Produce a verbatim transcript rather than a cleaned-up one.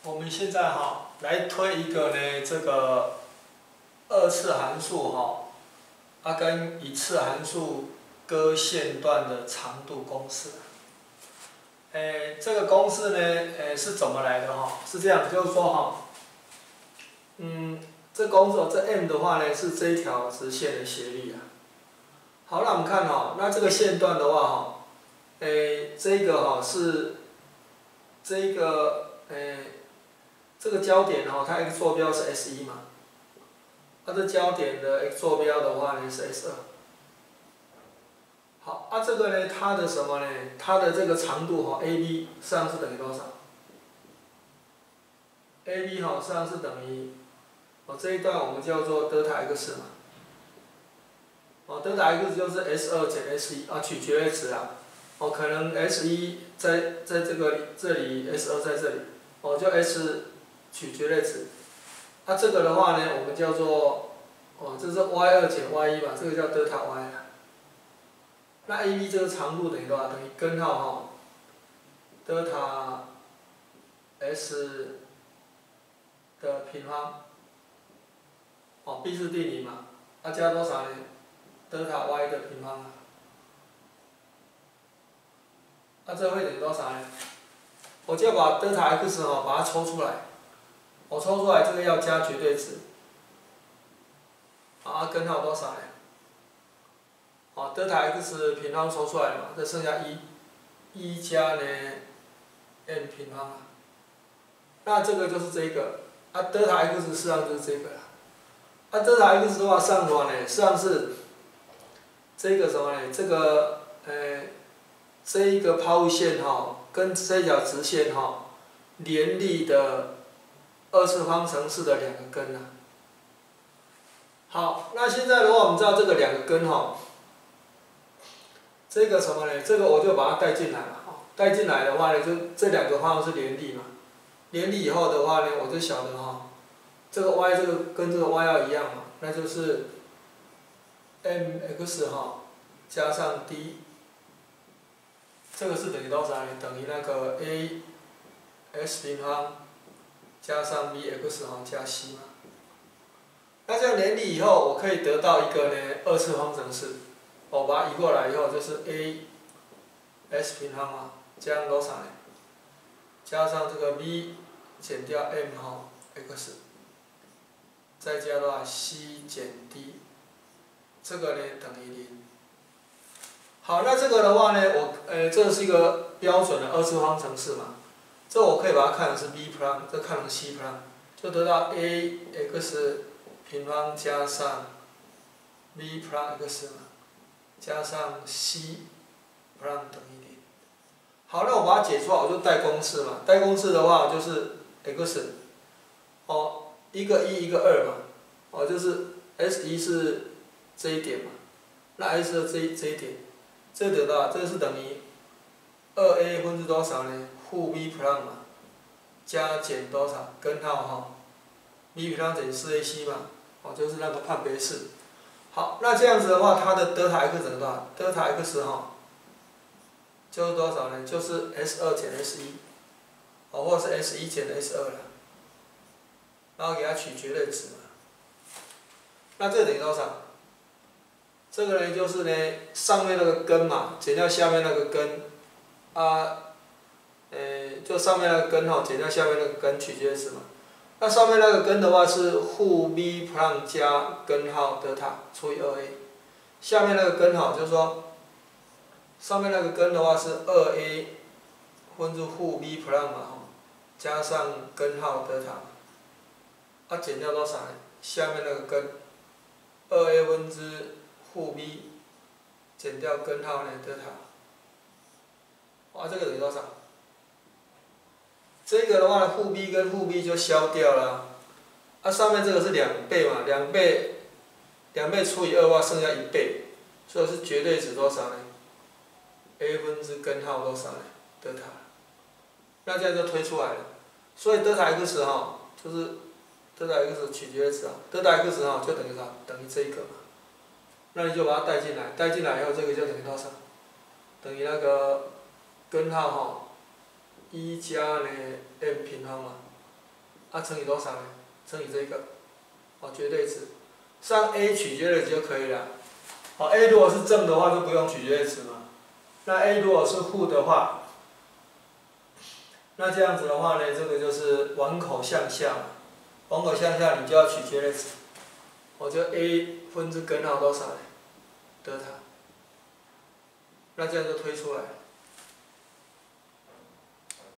我们现在哈来推一个呢这个二次函数哈，它跟一次函数割线段的长度公式。诶，这个公式呢，诶是怎么来的哈？是这样，就是说哈，嗯，这公式这 m 的话呢是这一条直线的斜率啊。好，那我们看哈，那这个线段的话哈，诶，这个哈是这个诶。这个焦点哈，它 x 坐标是 S 一嘛，它的焦点的 x 坐标的话呢是 S 二。好，啊这个呢，它的什么呢？它的这个长度哈 ，A B 实际上是等于多少 ？A B 哈实际上是等于，哦这一段我们叫做德塔 x 嘛，哦德塔 x 就是 S 二减 S 一啊，取绝对值啊，哦可能 S 一在在这个这里 ，S 二在这里，哦就 S 取绝对值，那、啊、这个的话呢，我们叫做，哦，这是 y 二减 y 一嘛，这个叫德塔 y 啊。那 A B 这个长度等于多少？等于根号哈，德塔 S 的平方，哦 ，b 是定理嘛，那、啊、加多少呢？德塔 y 的平方啊。那、啊、这会等于多少呢？我就要把德塔 x 哈把它抽出来。我抽出来这个要加绝对值，啊，根号多少呢？好，德塔 x 平方抽出来了嘛，这剩下一，一加呢 m 平方啊。那这个就是这个，啊，德塔 x 实际上就是这个了。啊，德塔 x 的话上的话呢，实际上是这个什么呢？这个呃，这一个抛物线哈，跟这条直线哈联立的。二次方程式的两个根啊。好，那现在的话，我们知道这个两个根哈，这个什么呢？这个我就把它带进来了哈。带进来的话呢，就这两个方是联立嘛。联立以后的话呢，我就晓得哈，这个 y 这个跟这个 y 要一样嘛，那就是 mx 哈加上 d， 这个是等于多少呢？等于那个 a s 平方。加上 bx 哈加 c 嘛，那这样联立以后，我可以得到一个呢二次方程式，我把它移过来以后就是 a s 平方嘛，加多少呢？加上这个 b 减掉 m 哈 x， 再加多少 c 减 d， 这个呢等于零。好，那这个的话呢，我呃这是一个标准的二次方程式嘛。这我可以把它看成是 b prime， 这看成 c prime， 就得到 a x 平方加上 b prime x 嘛，加上 c prime 等于零。好，那我把它解出来，我就带公式嘛。带公式的话就是 x， 哦，一个一，一个二嘛，哦，就是 s 一是这一点嘛，那 s 的这一这一点，这得到这是等于二 a 分之多少呢？负 b prime 嘛，加减多少？根号哈 ，b prime 等于四 a c 嘛，哦，就是那个判别式。好，那这样子的话，它的德塔 x 等于多少？德塔 x 哈，就是多少呢？就是 s 二减 s 一，哦，或者是 s 一减 s 二了，然后给它取绝对值嘛。那这等于多少？这个呢，就是呢，上面那个根嘛，减掉下面那个根，啊。呃，就上面那个根哈，减掉下面那个根取绝对值嘛。那上面那个根的话是负 b prime 加根号德塔除以二 a， 下面那个根哈就是说，上面那个根的话是二 a 分之负 b prime 嘛，加上根号德塔，啊减掉多少呢？下面那个根二 a 分之负 b 减掉根号呢德塔，哇，这个等于多少？这个的话，负 b 跟负 b 就消掉了，啊，上面这个是两倍嘛，两倍，两倍除以二的话剩下一倍，所以是绝对值多少呢 ？a 分之根号多少呢？德塔，那这样就推出来了。所以德塔 x 哈，就是德塔 x 取绝对值啊，德塔 x 哈就等于啥？等于这一个嘛。那你就把它带进来，带进来以后，这个就等于多少？等于那个根号哈。一加呢 m 平方嘛， 啊乘以多少呢？乘以这个，哦绝对值，上 a 取绝对值就可以了。好 ，a 如果是正的话就不用取绝对值嘛，那 a 如果是负的话，那这样子的话呢，这个就是往口向下，往口向下你就要取绝对值，我就 a 分之根号多少呢？德塔，那这样就推出来。